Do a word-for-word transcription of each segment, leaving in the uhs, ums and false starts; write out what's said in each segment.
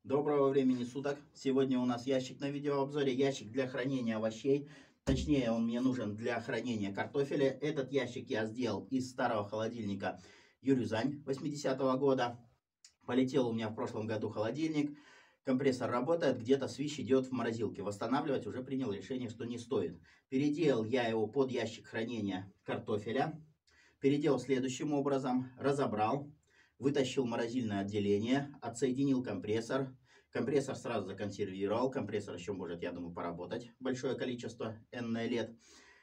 Доброго времени суток. Сегодня у нас ящик на видеообзоре. Ящик для хранения овощей. Точнее, он мне нужен для хранения картофеля. Этот ящик я сделал из старого холодильника Юрюзань восьмидесятого года. Полетел у меня в прошлом году холодильник. Компрессор работает, где-то свищ идет в морозилке. Восстанавливать уже принял решение, что не стоит. Переделал я его под ящик хранения картофеля. Переделал следующим образом. Разобрал. Вытащил морозильное отделение, отсоединил компрессор. Компрессор сразу законсервировал. Компрессор еще может, я думаю, поработать большое количество энное лет.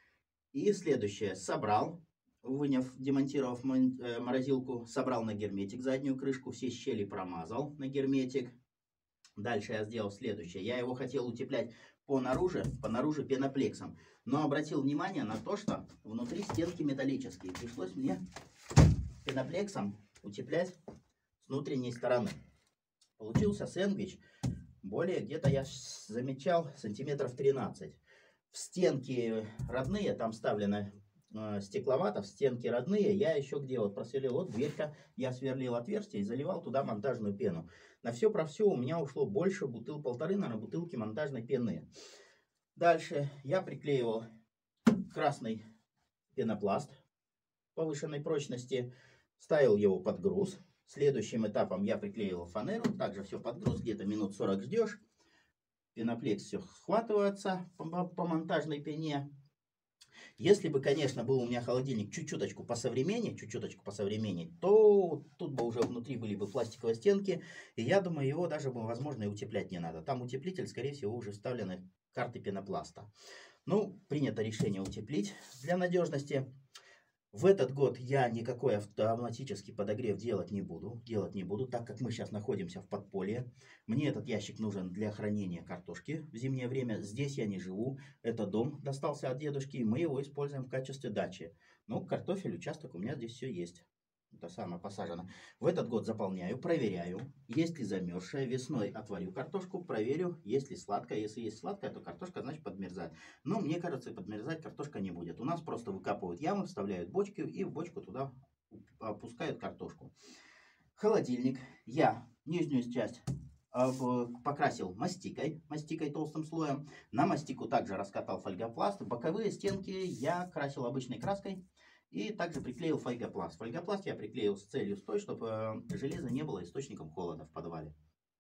И следующее. Собрал, выняв, демонтировав морозилку, собрал на герметик заднюю крышку, все щели промазал на герметик. Дальше я сделал следующее. Я его хотел утеплять по наружу, по наружу пеноплексом. Но обратил внимание на то, что внутри стенки металлические. Пришлось мне пеноплексом утеплять с внутренней стороны. Получился сэндвич более, где-то я замечал, сантиметров тринадцать. В стенки родные, там вставлено э, стекловато, в стенки родные я еще где вот просверлил, вот дверька, я сверлил отверстие и заливал туда монтажную пену. На все про все у меня ушло больше бутыл, полторы, наверное, бутылки монтажной пены. Дальше я приклеивал красный пенопласт повышенной прочности. Ставил его под груз. Следующим этапом я приклеивал фанеру. Также все под груз. Где-то минут сорок ждешь. Пеноплекс все схватывается по, по монтажной пене. Если бы, конечно, был у меня холодильник чуть-чуточку посовременнее, чуть-чуточку посовременнее, то тут бы уже внутри были бы пластиковые стенки. И я думаю, его даже, возможно, и утеплять не надо. Там утеплитель, скорее всего, уже вставлены карты пенопласта. Ну, принято решение утеплить для надежности. В этот год я никакой автоматический подогрев делать не буду, делать не буду, так как мы сейчас находимся в подполье. Мне этот ящик нужен для хранения картошки в зимнее время. Здесь я не живу, это дом достался от дедушки, и мы его используем в качестве дачи. Но картофель, участок у меня здесь все есть. Это самое посажено. В этот год заполняю, проверяю, есть ли замерзшая. Весной отварю картошку, проверю, есть ли сладкая. Если есть сладкая, то картошка, значит, подмерзает. Но мне кажется, подмерзать картошка не будет. У нас просто выкапывают ямы, вставляют бочки и в бочку туда опускают картошку. Холодильник. Я нижнюю часть покрасил мастикой, мастикой толстым слоем. На мастику также раскатал фольгопласт. Боковые стенки я красил обычной краской. И также приклеил фольгопласт. Фольгопласт я приклеил с целью с той, чтобы железо не было источником холода в подвале.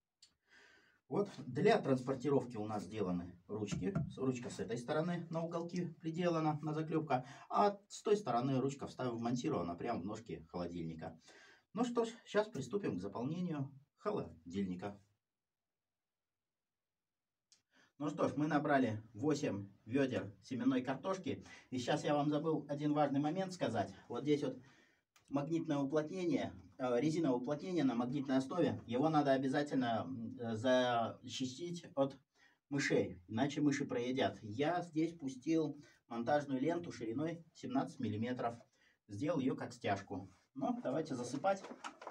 Вот для транспортировки у нас сделаны ручки. Ручка с этой стороны на уголки приделана, на заклепка. А с той стороны ручка вмонтирована прямо в ножки холодильника. Ну что ж, сейчас приступим к заполнению холодильника. Ну что ж, мы набрали восемь ведер семенной картошки. И сейчас я вам забыл один важный момент сказать. Вот здесь вот магнитное уплотнение, резиновое уплотнение на магнитной основе. Его надо обязательно защитить от мышей, иначе мыши проедят. Я здесь пустил монтажную ленту шириной семнадцать миллиметров. Сделал ее как стяжку. Ну, давайте засыпать.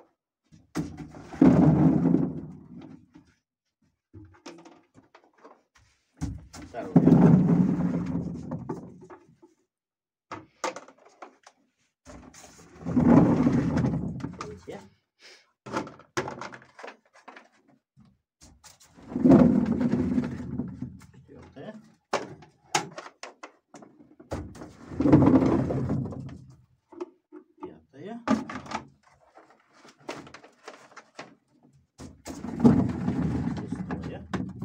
Третье. Четвертое. Пятое. Шестое.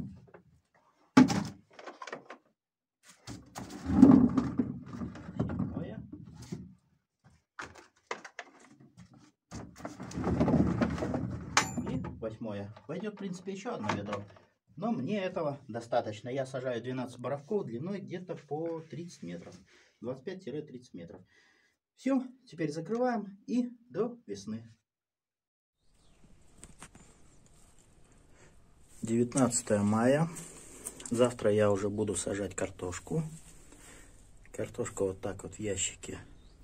Восьмое. Пойдет, в принципе, еще одно ведро. Но мне этого достаточно. Я сажаю двенадцать боровков длиной где-то по тридцать метров. двадцать пять — тридцать метров. Все, теперь закрываем и до весны. девятнадцатое мая. Завтра я уже буду сажать картошку. Картошка вот так вот в ящике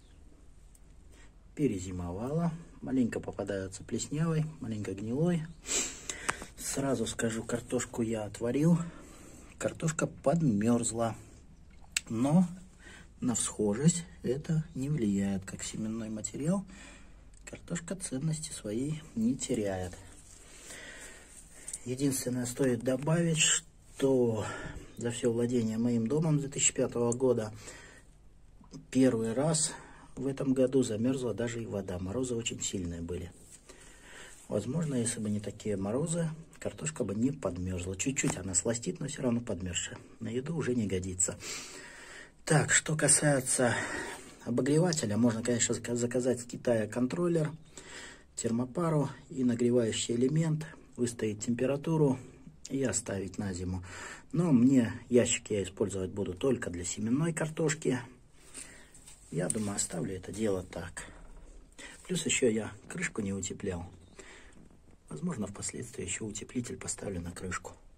перезимовала. Маленько попадаются плеснявой, маленько гнилой. Сразу скажу, картошку я отварил. Картошка подмерзла. Но на всхожесть это не влияет, как семенной материал. Картошка ценности своей не теряет. Единственное, стоит добавить, что за все владение моим домом две тысячи пятого года первый раз в этом году замерзла даже и вода. Морозы очень сильные были. Возможно, если бы не такие морозы, картошка бы не подмерзла. Чуть-чуть она сластит, но все равно подмерзшая. На еду уже не годится. Так, что касается обогревателя, можно, конечно, заказать с Китая контроллер, термопару и нагревающий элемент, выставить температуру и оставить на зиму. Но мне ящик я использовать буду только для семенной картошки. Я думаю, оставлю это дело так. Плюс еще я крышку не утеплял. Возможно, впоследствии еще утеплитель поставлю на крышку.